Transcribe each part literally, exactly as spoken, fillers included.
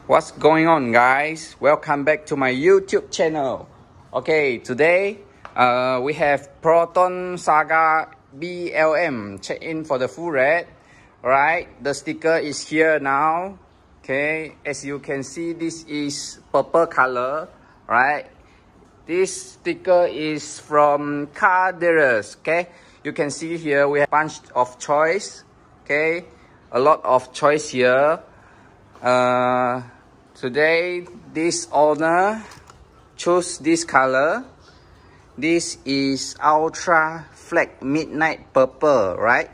What's going on, guys? Welcome back to my YouTube channel. Okay, today uh, we have Proton Saga B L M check in for the full red. Right, the sticker is here now. Okay, as you can see, this is purple color. Right, this sticker is from Car Dealers. Okay, you can see here we have a bunch of choice. Okay, a lot of choice here. Uh, today this owner chose this color. This is Ultra Flag Midnight Purple, right?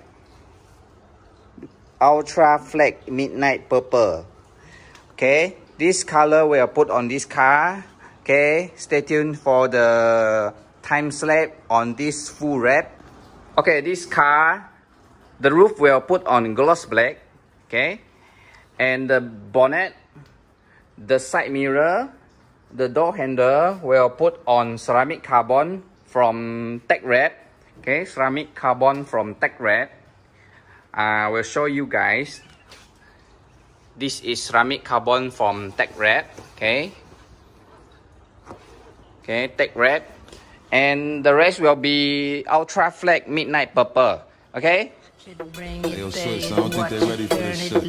Ultra Flag Midnight Purple. Okay, this color will put on this car. Okay, stay tuned for the time slap on this full red. Okay, this car, the roof will put on gloss black. Okay, and the bonnet, the side mirror, the door handle will put on ceramic carbon from Tech Red. Okay, ceramic carbon from Tech Red. I will show you guys. This is ceramic carbon from Tech Red. Okay, okay, Tech Red, and the rest will be Ultra Flag Midnight Purple. Okay. Hey, yo, Swiss, I don't think they're ready for this shit.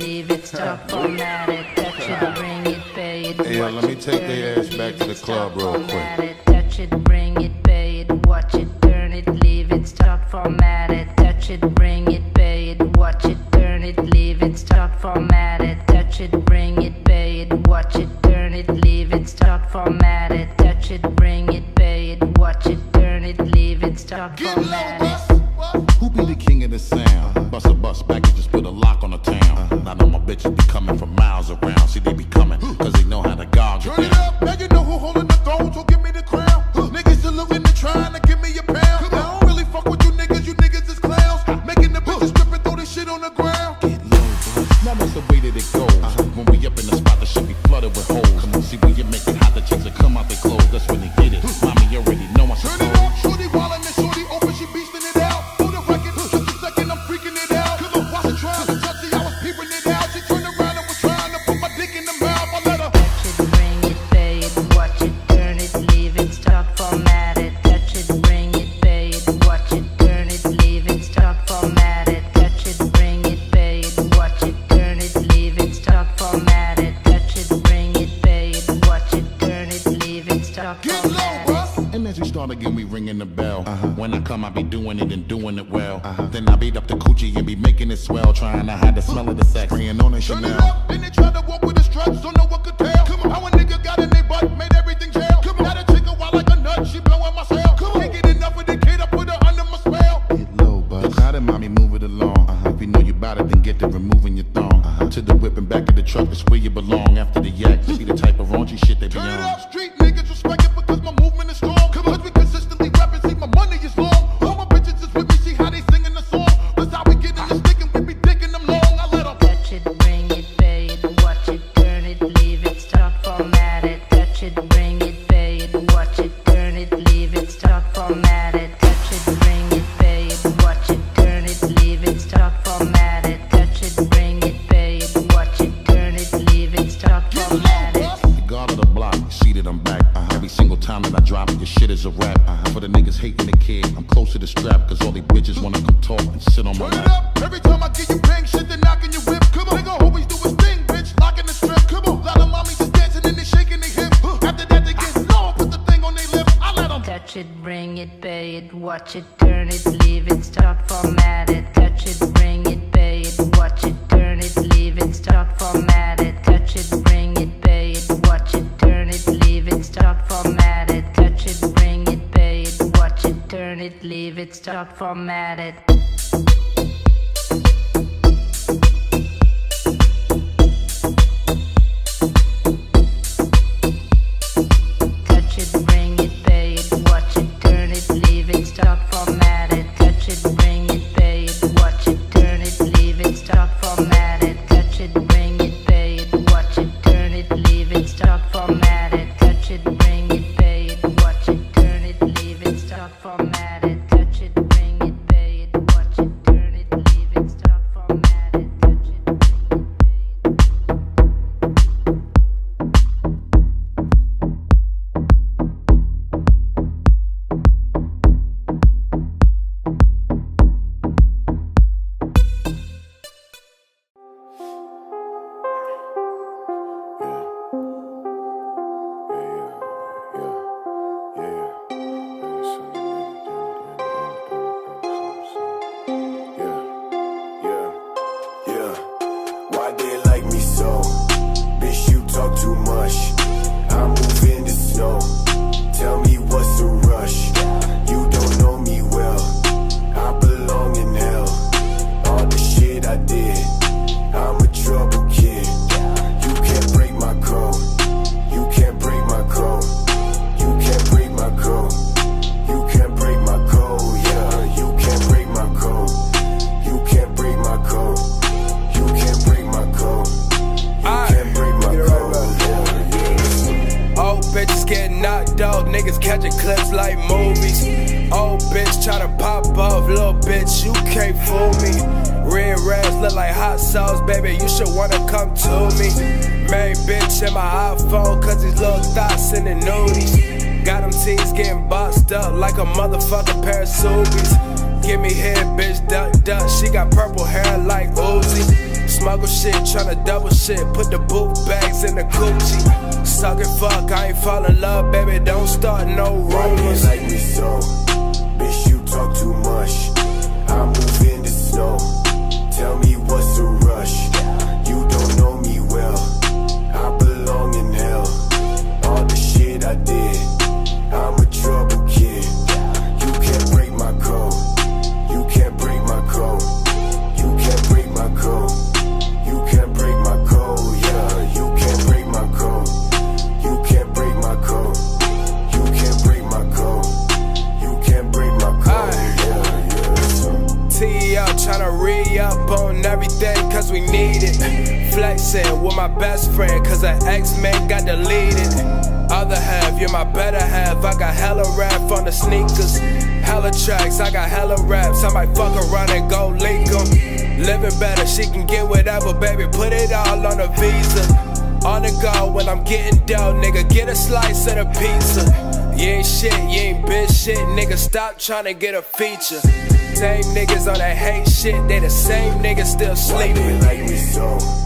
Hey, yo, let me take their ass back to the club real quick. Touch it, bring it, pay it, watch it, turn it, leave it, start formatted. Touch it, bring it, pay it, watch it, turn it, leave it, start formatted. Touch it, bring it, pay it, watch it, turn it, leave it, start formatted. Touch it, bring it, pay it, watch it, turn it, leave it, start formatted. Who be the king of the sound? Bust a bus back and just put a lock on the town. I know my bitches be coming from miles around. See, they be coming cause they know how to gouge it down. Turn it up, now you know who holding the throne, so give me the crown. Niggas still looking and trying to give me a pound. I don't really fuck with you niggas, you niggas is clowns. Making the bitches strip and throw this shit on the ground. Get low, bro. Now that's the way that it goes. When we up in the spot, the shit be flooded with holes. Come on, see when you make it hot, the chicks that come out their clothes. That's when they get it. Mommy, you already know I should. Turn it up, shorty wildin' and shorty open, she beastin' it out. Again, we ringing the bell. Uh-huh. When I come, I be doing it and doing it well. Uh-huh. Then I beat up the coochie and be making it swell, trying to hide the smell of the sex. Spraying on a Chanel. Turn it up, then they try to walk with the struts, don't know what could tell. Come on, how a nigga got in their butt, made everything jail. Come on, got a chick a while like a nut, she blowing my cell. Come on, can't get enough of the kid, I put her under my spell. Get low, bud. The crowd and mommy move it along. Uh-huh. If you know you bout it, then get to removing your thong. Uh-huh. To the whip and back of the truck, it's where you belong. After the yak, you see the type of raunchy shit they be on. Turn it up, street niggas respect it because my movement is strong. Come on, we consistently rap and see my money is long. All my bitches is with me, see how they singing the song. That's how we get in the stick and we be digging them long. I let them touch it, bring it, pay it, watch it, turn it, leave it, start formatted. Touch it, bring it, pay it, watch it, turn it, leave it, start formatted. Touch it, bring it, pay it, watch it, turn it, leave it, start formatted. Touch it, bring it, pay it, watch it, turn it, leave it, start formatted. The guard of the block, see that I'm back. Uh-huh. Every single time that I drop it, your shit is a rap. Uh-huh. For the niggas hating the kid, I'm close to the strap, cause all these bitches wanna come talk and sit on my lap. Turn it up, every time I get you bang shit, they're knocking your whip. Come on, nigga always do his thing, bitch, locking the strip. Come on, lot of mommies just dancing and they shaking their hips. After that they get low, put the thing on their lips. I let them touch it, bring it, pay it, watch it, turn it, leave it, start formatted. Touch it, bring it, pay it, watch it, turn it, leave it, start formatted. Touch it, bring it, pay it, watch it, turn it, leave it, start formatted. Touch it, bring it, pay it, watch it, turn it, leave it, start formatted. Touch it, bring it, pay it, watch it, turn it, leave it, start formatted. Touch it, bring it, pay it, watch it, turn it, leave it, start formatted. Touch it, bring it, pay it, watch it, turn it, leave it, start formatted. Touch it, bring it, pay it, watch it, turn it, leave it, start formatted. Touch it, bring it, pay it, watch it, turn it. bitches get knocked out, niggas catching clips like movies. Old bitch tryna pop off, little bitch, you can't fool me. Red rags look like hot sauce, baby, you should wanna come to me. Main bitch in my iPhone, cause these little thoughts in the nudies. Got them teens getting boxed up like a motherfucking pair of Subies. Give me head, bitch, duck, duck, she got purple hair like Uzi. Smuggle shit, tryna double shit, put the boot bags in the coochie. Suck it, fuck, I ain't fall in love, baby, don't start no rumors. Like me so, bitch, you talk too much. I move in the snow, tell me what's the rush. You don't know me well, I belong in hell. All the shit I did, I'm a trouble kid. You can't break my code, you can't break my code, you can't break my code. You can't break my code, yeah. You can't break my code. You can't break my code. You can't break my code. You can't break my code, yeah, yeah. T up, tryna re-up on everything, cause we need it. Flexing with my best friend, cause her ex-man got deleted. Other half, you're my better half. I got hella rap on the sneakers. Hella tracks, I got hella raps. I might fuck around and go leak them. Living better, she can get whatever, baby, put it all on a visa. On the go when I'm getting dough, nigga, get a slice of the pizza. You ain't shit, you ain't bitch shit, nigga, stop trying to get a feature. Same niggas on that hate shit, they the same niggas still sleeping. Like me so.